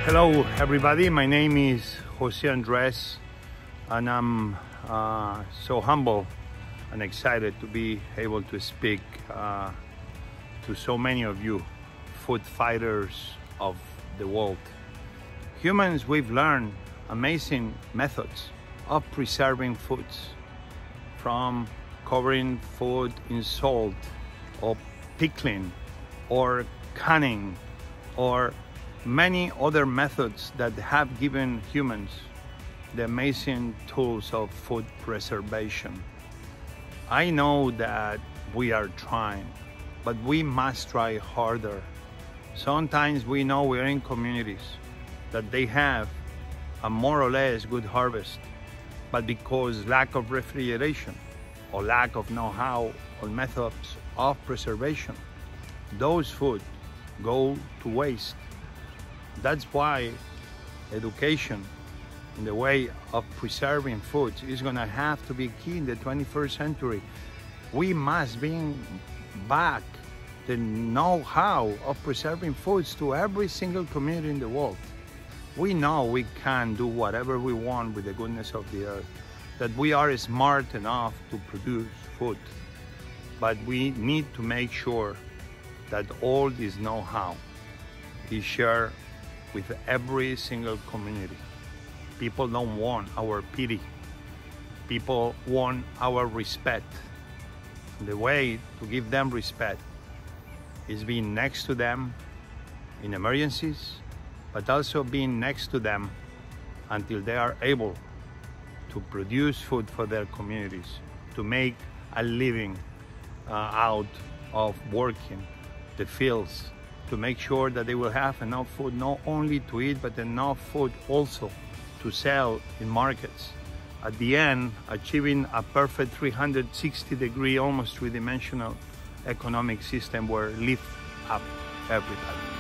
Hello everybody, my name is José Andrés and I'm so humble and excited to be able to speak to so many of you, food fighters of the world. Humans, we've learned amazing methods of preserving foods, from covering food in salt or pickling or canning or many other methods that have given humans the amazing tools of food preservation. I know that we are trying, but we must try harder. Sometimes we know we're in communities that they have a more or less good harvest, but because lack of refrigeration or lack of know-how on methods of preservation, those food go to waste. That's why education in the way of preserving foods is going to have to be key in the 21st century. We must bring back the know-how of preserving foods to every single community in the world. We know we can do whatever we want with the goodness of the earth, that we are smart enough to produce food, but we need to make sure that all this know-how is shared with every single community. People don't want our pity. People want our respect. The way to give them respect is being next to them in emergencies, but also being next to them until they are able to produce food for their communities, to make a living out of working the fields, to make sure that they will have enough food not only to eat, but enough food also to sell in markets. At the end, achieving a perfect 360-degree, almost three-dimensional economic system where lift up everybody.